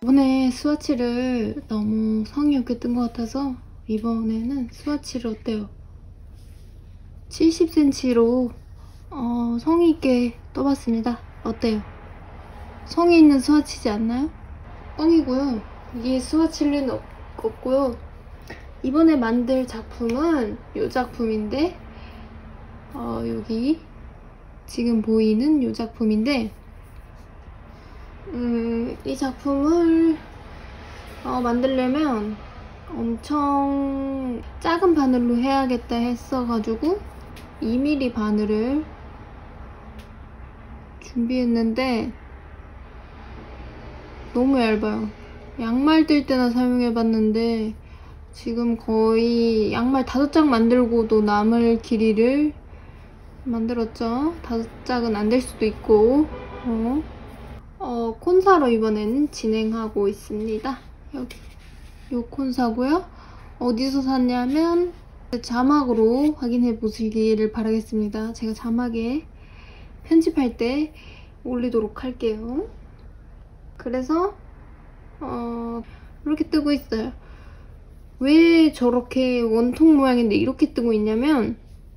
이번에 스와치를 너무 성의 없게 뜬 것 같아서 이번에는 스와치를 어때요? 70cm로 성의 있게 떠봤습니다. 어때요? 성의 있는 스와치지 않나요? 뻥이고요. 이게 스와치일 리는 없고요. 이번에 만들 작품은 이 작품인데 여기 지금 보이는 이 작품인데 이 작품을 만들려면 엄청 작은 바늘로 해야겠다 했어가지고 2mm 바늘을 준비했는데 너무 얇아요. 양말 뜰 때나 사용해봤는데 지금 거의 양말 5짝 만들고도 남을 길이를 만들었죠. 5짝은 안 될 수도 있고 콘사로 이번에는 진행하고 있습니다. 여기 요 콘사고요. 어디서 샀냐면 자막으로 확인해 보시기를 바라겠습니다. 제가 자막에 편집할 때 올리도록 할게요. 그래서 이렇게 뜨고 있어요. 왜 저렇게 원통 모양인데 이렇게 뜨고 있냐면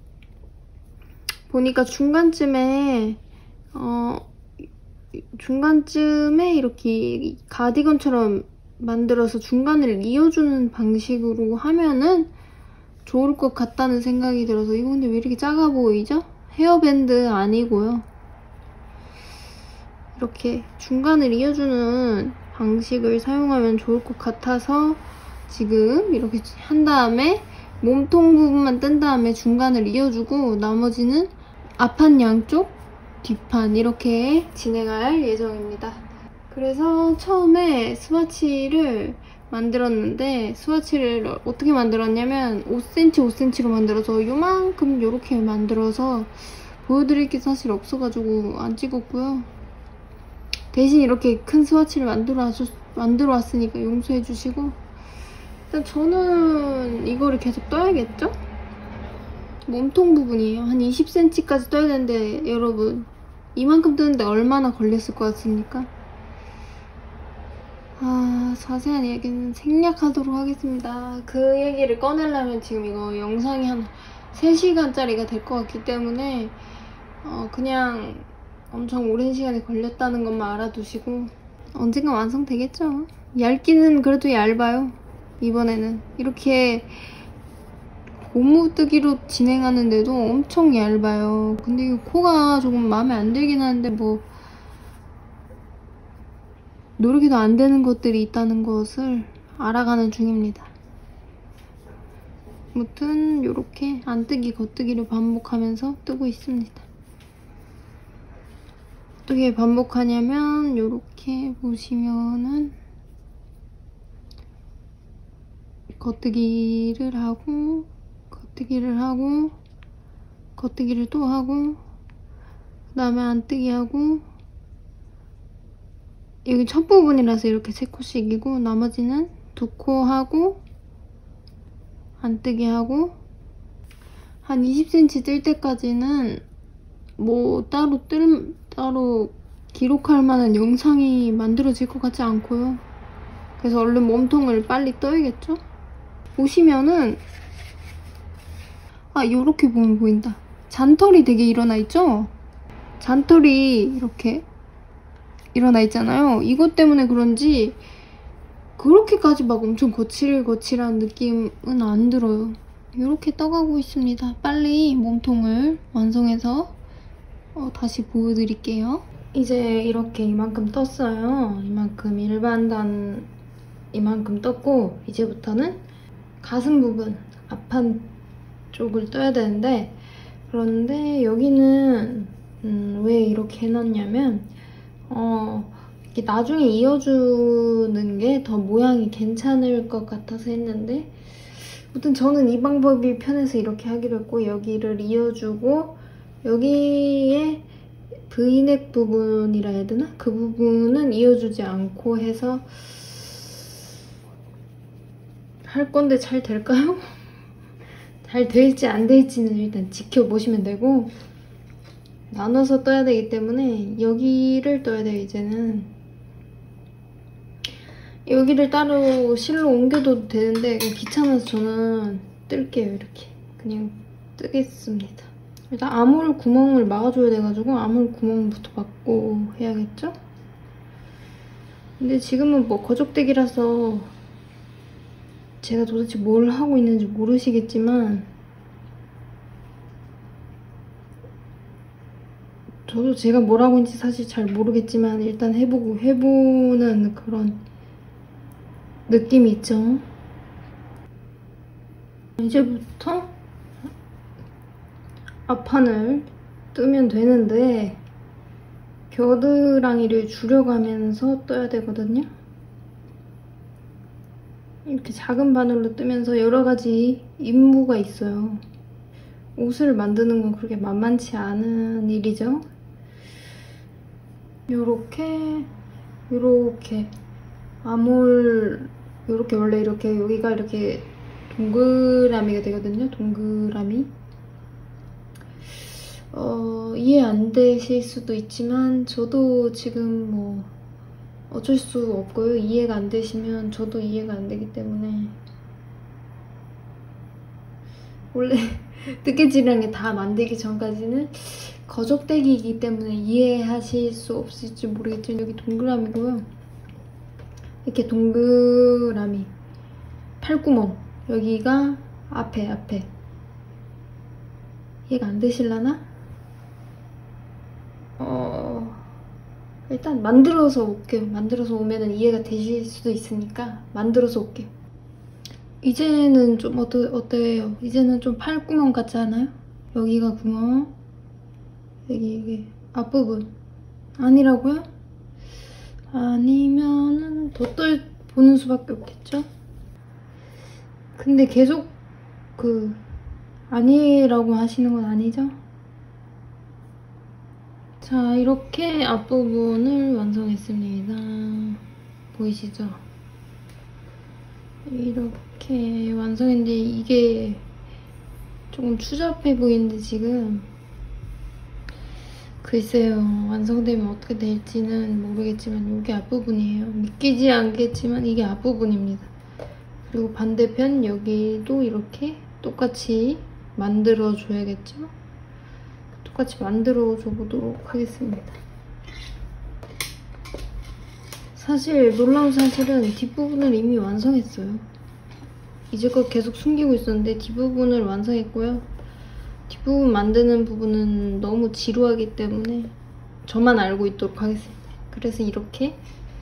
보니까 중간쯤에 이렇게 가디건처럼 만들어서 중간을 이어주는 방식으로 하면은 좋을 것 같다는 생각이 들어서 이거 근데 왜 이렇게 작아 보이죠? 헤어밴드 아니고요. 이렇게 중간을 이어주는 방식을 사용하면 좋을 것 같아서 지금 이렇게 한 다음에 몸통 부분만 뜬 다음에 중간을 이어주고 나머지는 앞판 양쪽, 뒷판 이렇게 진행할 예정입니다. 그래서 처음에 스와치를 만들었는데 스와치를 어떻게 만들었냐면 5cm, 5cm로 만들어서 요만큼 요렇게 만들어서 보여드릴 게 사실 없어가지고 안 찍었고요. 대신 이렇게 큰 스와치를 만들어 왔으니까 용서해 주시고 일단 저는 이거를 계속 떠야겠죠? 몸통 부분이에요. 한 20cm까지 떠야 되는데 여러분 이만큼 뜨는데 얼마나 걸렸을 것 같습니까? 자세한 얘기는 생략하도록 하겠습니다. 그 얘기를 꺼내려면 지금 이거 영상이 한 3시간짜리가 될 것 같기 때문에 그냥 엄청 오랜 시간이 걸렸다는 것만 알아두시고 언젠가 완성되겠죠. 얇기는 그래도 얇아요. 이번에는 이렇게 고무뜨기로 진행하는데도 엄청 얇아요. 근데 이 코가 조금 마음에 안 들긴 하는데 뭐 노력해도 안 되는 것들이 있다는 것을 알아가는 중입니다. 아무튼 이렇게 안뜨기 겉뜨기를 반복하면서 뜨고 있습니다. 어떻게 반복하냐면 이렇게 보시면은 겉뜨기를 하고 겉뜨기를 하고 겉뜨기를 또 하고 그 다음에 안뜨기 하고 여기 첫 부분이라서 이렇게 3코씩이고 나머지는 2코 하고 안뜨기 하고 한 20cm 뜰 때까지는 뭐 따로 기록할 만한 영상이 만들어질 것 같지 않고요. 그래서 얼른 몸통을 빨리 떠야겠죠? 보시면은 요렇게 보면 보인다. 잔털이 되게 일어나 있죠? 잔털이 이렇게 일어나 있잖아요. 이것 때문에 그런지 그렇게까지 막 엄청 거칠한 느낌은 안 들어요. 이렇게 떠가고 있습니다. 빨리 몸통을 완성해서 다시 보여드릴게요. 이제 이렇게 이만큼 떴어요. 이만큼 일반단 이만큼 떴고 이제부터는 가슴 부분 앞판 쪽을 떠야 되는데 그런데 여기는 왜 이렇게 해놨냐면 이렇게 나중에 이어주는 게 더 모양이 괜찮을 것 같아서 했는데 아무튼 저는 이 방법이 편해서 이렇게 하기로 했고 여기를 이어주고 여기에 V넥 부분이라 해야 되나? 그 부분은 이어주지 않고 해서 할 건데 잘 될까요? 잘 될지 안 될지는 일단 지켜보시면 되고 나눠서 떠야 되기 때문에 여기를 떠야 돼요. 이제는 여기를 따로 실로 옮겨도 되는데 귀찮아서 저는 뜰게요. 이렇게 그냥 뜨겠습니다. 일단 아몰 구멍을 막아줘야 돼가지고 아몰 구멍부터 막고 해야겠죠? 근데 지금은 뭐 거적대기라서 제가 도대체 뭘 하고 있는지 모르시겠지만 저도 제가 뭘 하고 있는지 사실 잘 모르겠지만 일단 해보는 그런 느낌이 있죠. 이제부터 앞판을 뜨면 되는데 겨드랑이를 줄여가면서 떠야 되거든요. 이렇게 작은 바늘로 뜨면서 여러가지 임무가 있어요. 옷을 만드는 건 그렇게 만만치 않은 일이죠. 요렇게 아몰 요렇게 원래 이렇게 여기가 이렇게 동그라미가 되거든요. 동그라미. 이해 안 되실 수도 있지만 저도 지금 뭐 어쩔 수 없고요. 이해가 안 되시면 저도 이해가 안 되기 때문에 원래 뜨개질이란 게 다 만들기 전까지는 거적대기이기 때문에 이해하실 수 없을지 모르겠지만 여기 동그라미고요. 이렇게 동그라미 팔구멍 여기가 앞에 이해가 안 되실라나? 일단 만들어서 올게요. 만들어서 오면은 이해가 되실 수도 있으니까 만들어서 올게요. 이제는 좀 어때요? 이제는 좀 팔구멍 같지 않아요? 여기가 구멍, 여기 앞부분 아니라고요? 아니면은 더 보는 수밖에 없겠죠? 근데 계속 아니라고 하시는 건 아니죠? 자, 이렇게 앞부분을 완성했습니다. 보이시죠? 이렇게 완성했는데 이게 조금 추잡해 보이는데 지금 글쎄요. 완성되면 어떻게 될지는 모르겠지만 이게 앞부분이에요. 믿기지 않겠지만 이게 앞부분입니다. 그리고 반대편 여기도 이렇게 똑같이 만들어줘야겠죠? 똑같이 만들어줘 보도록 하겠습니다. 사실 놀라운 사실은 뒷부분을 이미 완성했어요. 이제껏 계속 숨기고 있었는데 뒷부분을 완성했고요. 뒷부분 만드는 부분은 너무 지루하기 때문에 저만 알고 있도록 하겠습니다. 그래서 이렇게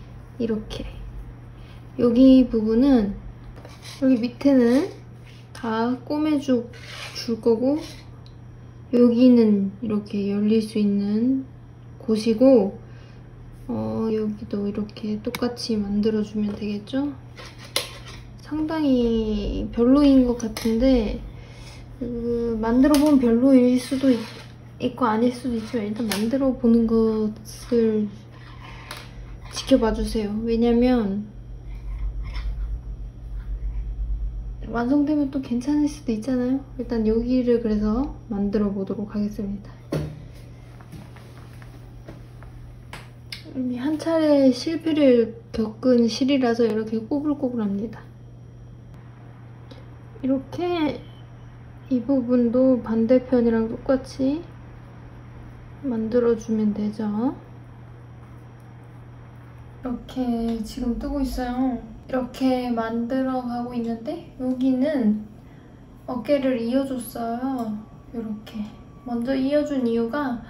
여기 부분은 여기 밑에는 다 꼬매줄 거고 여기는 이렇게 열릴 수 있는 곳이고 여기도 이렇게 똑같이 만들어주면 되겠죠? 상당히 별로인 것 같은데 만들어보면 별로일 수도 있고 아닐 수도 있지만 일단 만들어보는 것을 지켜봐주세요. 왜냐면 완성되면 또 괜찮을 수도 있잖아요. 일단 여기를 그래서 만들어 보도록 하겠습니다. 이미 한 차례 실패를 겪은 실이라서 이렇게 꼬불꼬불합니다. 이렇게 이 부분도 반대편이랑 똑같이 만들어주면 되죠. 이렇게 지금 뜨고 있어요. 이렇게 만들어가고 있는데 여기는 어깨를 이어줬어요. 이렇게 먼저 이어준 이유가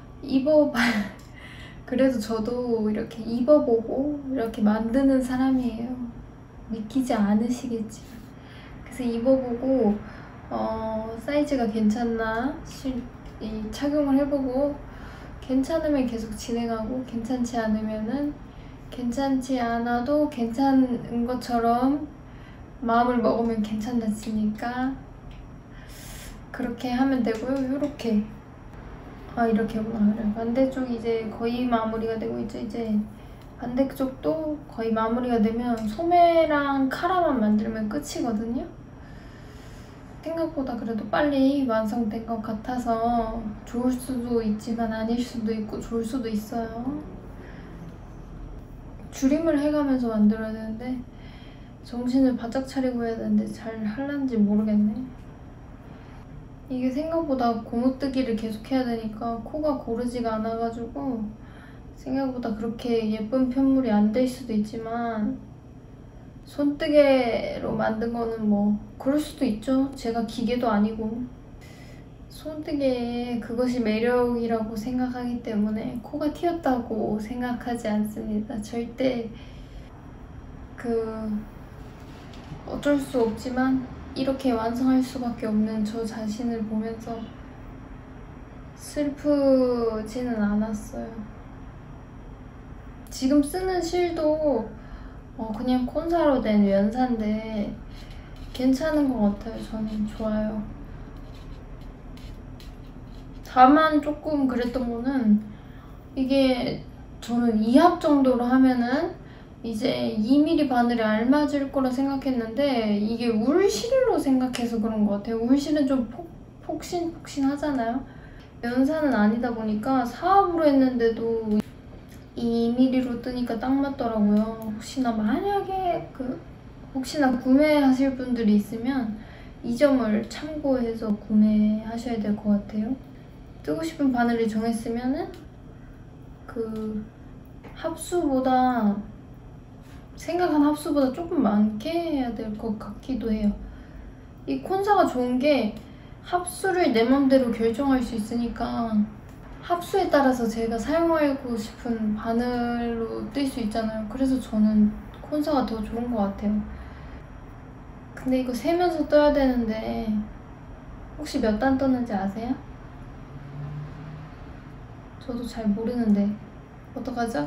그래도 저도 이렇게 입어보고 이렇게 만드는 사람이에요. 믿기지 않으시겠지만 그래서 입어보고 사이즈가 괜찮나 착용을 해보고 괜찮으면 계속 진행하고 괜찮지 않으면은 괜찮지 않아도 괜찮은 것처럼 마음을 먹으면 괜찮았으니까 그렇게 하면 되고요. 이렇게구나. 그래. 반대쪽 이제 거의 마무리가 되고 이제 반대쪽도 거의 마무리가 되면 소매랑 카라만 만들면 끝이거든요. 생각보다 그래도 빨리 완성된 것 같아서 좋을 수도 있지만 아닐 수도 있고 좋을 수도 있어요. 줄임을 해가면서 만들어야 되는데 정신을 바짝 차리고 해야 되는데 잘 할란지 모르겠네. 이게 생각보다 고무뜨기를 계속 해야 되니까 코가 고르지가 않아가지고 생각보다 그렇게 예쁜 편물이 안 될 수도 있지만 손뜨개로 만든 거는 뭐 그럴 수도 있죠. 제가 기계도 아니고. 손뜨개에 그것이 매력이라고 생각하기 때문에 코가 튀었다고 생각하지 않습니다. 절대 어쩔 수 없지만 이렇게 완성할 수밖에 없는 저 자신을 보면서 슬프지는 않았어요. 지금 쓰는 실도 그냥 콘사로 된 연사인데 괜찮은 것 같아요. 저는 좋아요. 다만 조금 그랬던 거는 이게 저는 2합 정도로 하면은 이제 2mm 바늘에 알맞을 거라 생각했는데 이게 울실로 생각해서 그런 것 같아요. 울실은 좀 폭신폭신하잖아요. 연사는 아니다 보니까 4합으로 했는데도 2mm로 뜨니까 딱 맞더라고요. 혹시나 만약에 혹시나 구매하실 분들이 있으면 이 점을 참고해서 구매하셔야 될 것 같아요. 뜨고 싶은 바늘을 정했으면은 생각한 합수보다 조금 많게 해야 될 것 같기도 해요. 이 콘사가 좋은 게 합수를 내 맘대로 결정할 수 있으니까 합수에 따라서 제가 사용하고 싶은 바늘로 뜰 수 있잖아요. 그래서 저는 콘사가 더 좋은 것 같아요. 근데 이거 세면서 떠야 되는데 혹시 몇 단 떴는지 아세요? 저도 잘 모르는데 어떡하죠?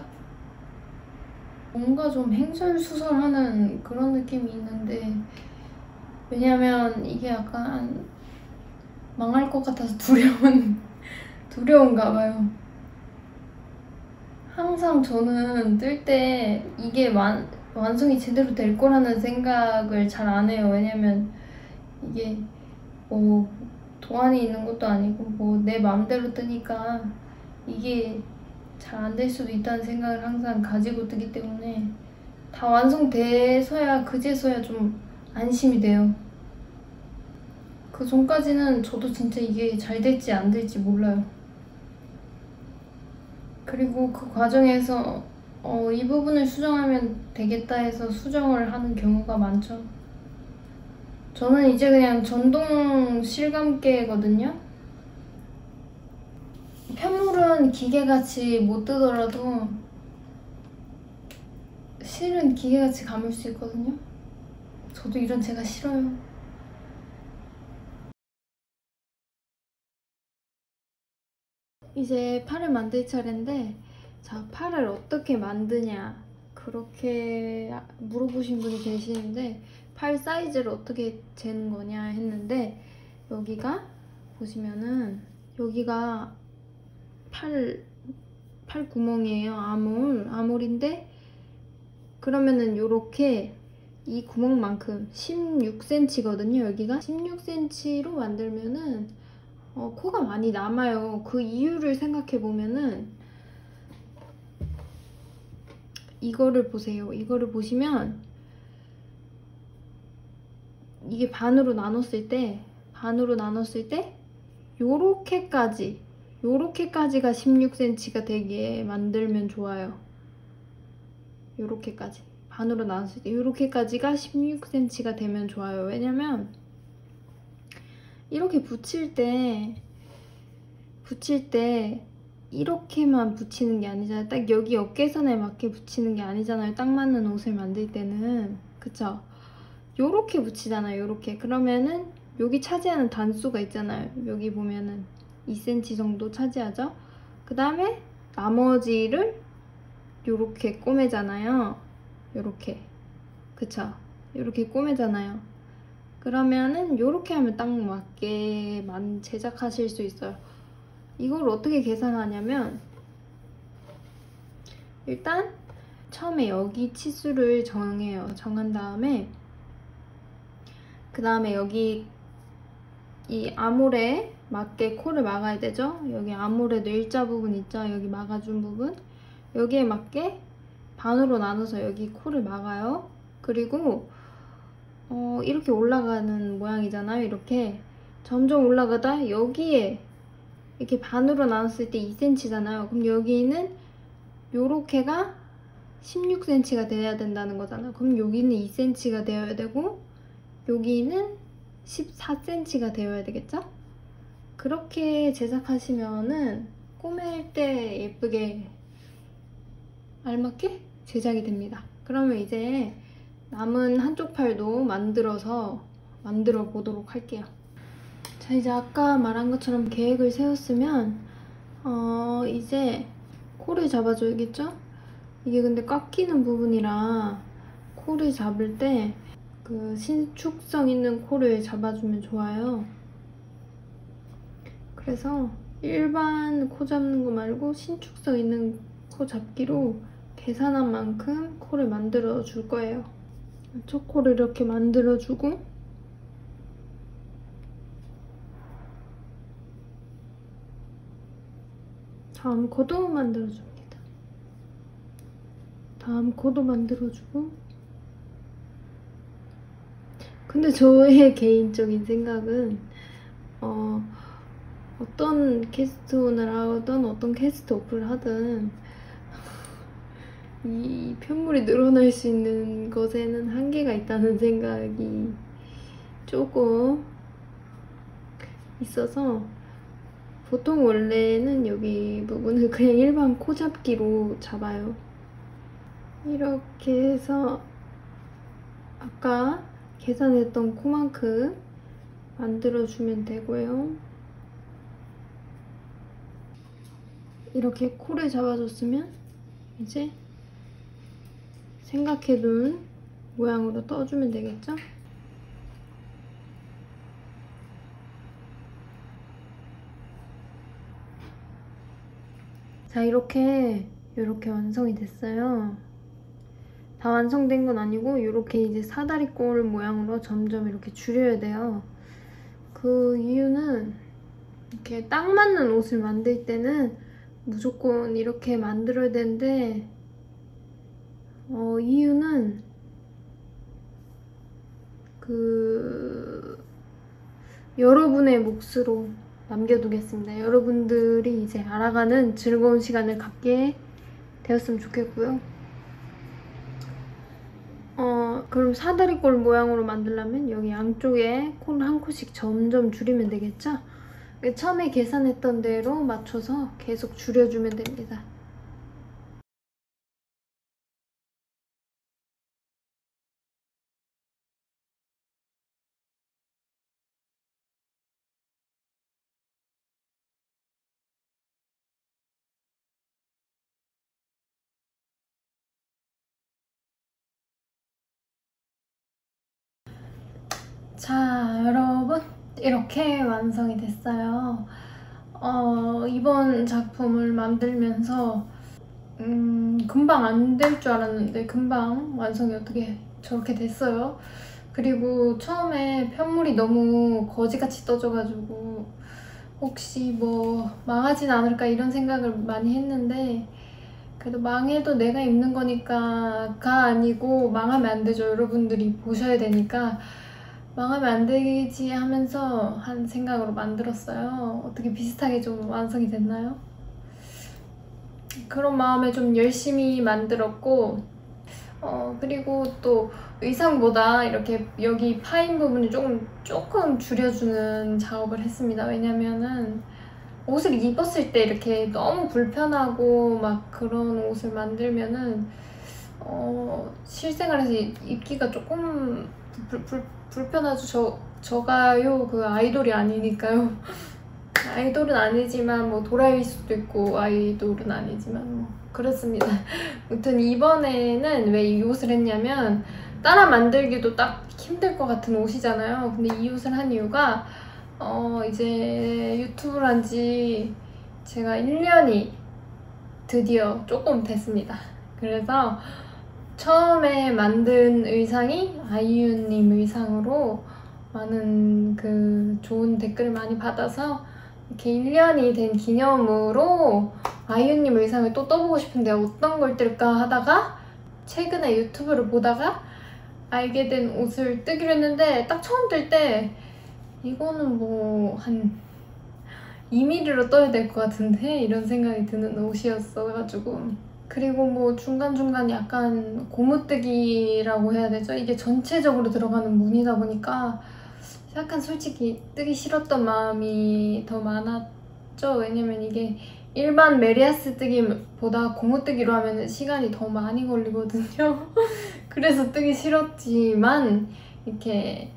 뭔가 좀 횡설수설하는 그런 느낌이 있는데 왜냐면 이게 약간 망할 것 같아서 두려운가 봐요. 항상 저는 뜰 때 이게 완성이 제대로 될 거라는 생각을 잘 안 해요. 왜냐면 이게 뭐 도안이 있는 것도 아니고 뭐 내 맘대로 뜨니까 이게 잘 안 될 수도 있다는 생각을 항상 가지고 뜨기 때문에 다 완성돼서야 그제서야 좀 안심이 돼요. 그 전까지는 저도 진짜 이게 잘 될지 안 될지 몰라요. 그리고 그 과정에서 이 부분을 수정하면 되겠다 해서 수정을 하는 경우가 많죠. 저는 이제 그냥 전동 실감계거든요. 편물은 기계같이 못 뜨더라도 실은 기계같이 감을 수 있거든요. 저도 이런 제가 싫어요. 이제 팔을 만들 차례인데 자, 팔을 어떻게 만드냐 그렇게 물어보신 분이 계시는데 팔 사이즈를 어떻게 재는 거냐 했는데 여기가 보시면은 여기가 팔 구멍이에요. 아몰인데 그러면은 요렇게 이 구멍만큼 16cm거든요. 여기가 16cm로 만들면은 코가 많이 남아요. 그 이유를 생각해보면은 이거를 보세요. 이거를 보시면 이게 반으로 나눴을 때 요렇게까지가 16cm가 되게 만들면 좋아요. 요렇게까지 반으로 나눴을 때 요렇게까지가 16cm가 되면 좋아요. 왜냐면 이렇게 붙일 때 이렇게만 붙이는 게 아니잖아요. 딱 여기 어깨선에 맞게 붙이는 게 아니잖아요. 딱 맞는 옷을 만들 때는. 그쵸? 요렇게 붙이잖아요. 요렇게. 그러면은 여기 차지하는 단수가 있잖아요. 여기 보면은 2cm 정도 차지하죠? 그 다음에 나머지를 요렇게 꼬매잖아요. 요렇게. 그쵸? 요렇게 꼬매잖아요. 그러면은 요렇게 하면 딱 맞게 제작하실 수 있어요. 이걸 어떻게 계산하냐면 일단 처음에 여기 치수를 정해요. 정한 다음에 그 다음에 여기 이 아몰에 맞게 코를 막아야 되죠. 여기 아몰에도 일자 부분 있죠. 여기 막아준 부분 여기에 맞게 반으로 나눠서 여기 코를 막아요. 그리고 이렇게 올라가는 모양이잖아요. 이렇게 점점 올라가다 여기에 이렇게 반으로 나눴을 때 2cm잖아요. 그럼 여기는 요렇게가 16cm가 돼야 된다는 거잖아요. 그럼 여기는 2cm가 되어야 되고 여기는 14cm가 되어야 되겠죠? 그렇게 제작하시면은 꾸밀 때 예쁘게 알맞게 제작이 됩니다. 그러면 이제 남은 한쪽 팔도 만들어 보도록 할게요. 자, 이제 아까 말한 것처럼 계획을 세웠으면 이제 코를 잡아줘야겠죠? 이게 근데 꽉 끼는 부분이라 코를 잡을 때 그 신축성 있는 코를 잡아주면 좋아요. 그래서 일반 코 잡는 거 말고 신축성 있는 코 잡기로 계산한 만큼 코를 만들어 줄 거예요. 첫 코를 이렇게 만들어 주고 다음 코도 만들어 줍니다. 다음 코도 만들어 주고. 근데 저의 개인적인 생각은 어떤 캐스트온을 하든 어떤 캐스트 오프를 하든 이 편물이 늘어날 수 있는 것에는 한계가 있다는 생각이 조금 있어서 보통 원래는 여기 부분을 그냥 일반 코 잡기로 잡아요. 이렇게 해서 아까 계산했던 코만큼 만들어주면 되고요. 이렇게 코를 잡아줬으면 이제 생각해둔 모양으로 떠주면 되겠죠? 자, 이렇게 완성이 됐어요. 다 완성된 건 아니고 이렇게 이제 사다리꼴 모양으로 점점 이렇게 줄여야 돼요. 그 이유는 이렇게 딱 맞는 옷을 만들 때는 무조건 이렇게 만들어야 되는데 이유는 여러분의 몫으로 남겨두겠습니다. 여러분들이 이제 알아가는 즐거운 시간을 갖게 되었으면 좋겠고요. 그럼 사다리꼴 모양으로 만들려면 여기 양쪽에 코를 한 코씩 점점 줄이면 되겠죠? 처음에 계산했던 대로 맞춰서 계속 줄여주면 됩니다. 자, 여러분 이렇게 완성이 됐어요. 이번 작품을 만들면서 금방 안 될 줄 알았는데 금방 완성이 어떻게 저렇게 됐어요. 그리고 처음에 편물이 너무 거지같이 떠져가지고 혹시 뭐 망하진 않을까 이런 생각을 많이 했는데 그래도 망해도 내가 입는 거니까가 아니고 망하면 안 되죠. 여러분들이 보셔야 되니까 망하면 안 되지 하면서 한 생각으로 만들었어요. 어떻게 비슷하게 좀 완성이 됐나요? 그런 마음에 좀 열심히 만들었고 그리고 또 의상보다 이렇게 여기 파인 부분을 조금 줄여주는 작업을 했습니다. 왜냐면은 옷을 입었을 때 이렇게 너무 불편하고 막 그런 옷을 만들면은 실생활에서 입기가 조금 불편하죠. 저가요 그 아이돌이 아니니까요. 아이돌은 아니지만 뭐 도라이일 수도 있고 아이돌은 아니지만 뭐 그렇습니다. 아무튼 이번에는 왜 이 옷을 했냐면 따라 만들기도 딱 힘들 것 같은 옷이잖아요. 근데 이 옷을 한 이유가 이제 유튜브를 한 지 제가 1년이 드디어 조금 됐습니다. 그래서 처음에 만든 의상이 아이유님 의상으로 많은 그 좋은 댓글을 많이 받아서 이렇게 1년이 된 기념으로 아이유님 의상을 또 떠보고 싶은데 어떤 걸 뜰까 하다가 최근에 유튜브를 보다가 알게 된 옷을 뜨기로 했는데 딱 처음 뜰 때 이거는 뭐 한 2mm로 떠야 될 것 같은데 이런 생각이 드는 옷이었어가지고, 그리고 뭐 중간중간 약간 고무뜨기라고 해야 되죠? 이게 전체적으로 들어가는 무늬다 보니까 약간 솔직히 뜨기 싫었던 마음이 더 많았죠. 왜냐면 이게 일반 메리아스 뜨기보다 고무뜨기로 하면 시간이 더 많이 걸리거든요. 그래서 뜨기 싫었지만 이렇게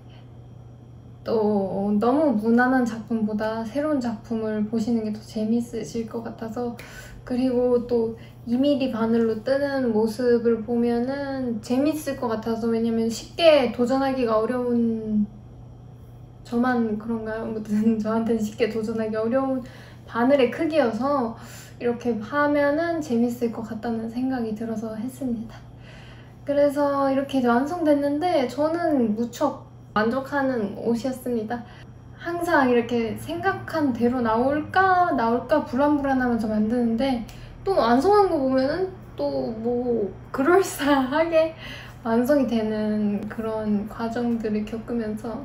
또 너무 무난한 작품보다 새로운 작품을 보시는 게 더 재밌으실 것 같아서, 그리고 또 2mm 바늘로 뜨는 모습을 보면은 재밌을 것 같아서, 왜냐면 쉽게 도전하기가 어려운, 저만 그런가요? 아무튼 저한테는 쉽게 도전하기 어려운 바늘의 크기여서 이렇게 하면은 재밌을 것 같다는 생각이 들어서 했습니다. 그래서 이렇게 완성됐는데 저는 무척 만족하는 옷이었습니다. 항상 이렇게 생각한 대로 나올까 불안불안하면서 만드는데 또 완성한 거 보면은 또 뭐 그럴싸하게 완성이 되는 그런 과정들을 겪으면서,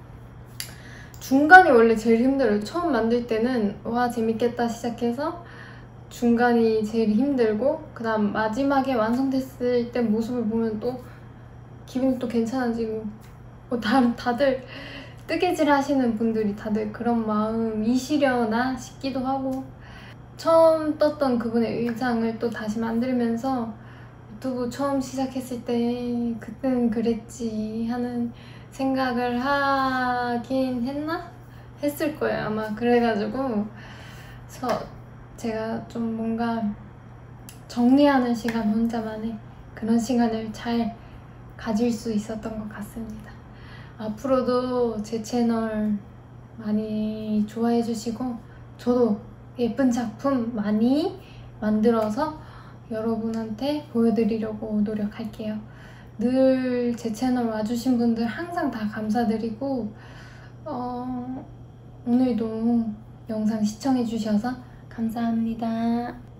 중간이 원래 제일 힘들어요. 처음 만들 때는 와 재밌겠다 시작해서 중간이 제일 힘들고, 그 다음 마지막에 완성됐을 때 모습을 보면 또 기분이 또 괜찮아지고, 뭐 다들 뜨개질 하시는 분들이 다들 그런 마음이시려나 싶기도 하고, 처음 떴던 그분의 의상을 또 다시 만들면서 유튜브 처음 시작했을 때 그때는 그랬지 하는 생각을 하긴 했을 거예요 아마. 그래가지고 제가 좀 뭔가 정리하는 시간, 혼자만의 그런 시간을 잘 가질 수 있었던 것 같습니다. 앞으로도 제 채널 많이 좋아해 주시고 저도 예쁜 작품 많이 만들어서 여러분한테 보여드리려고 노력할게요. 늘 제 채널 와주신 분들 항상 다 감사드리고, 오늘도 영상 시청해 주셔서 감사합니다.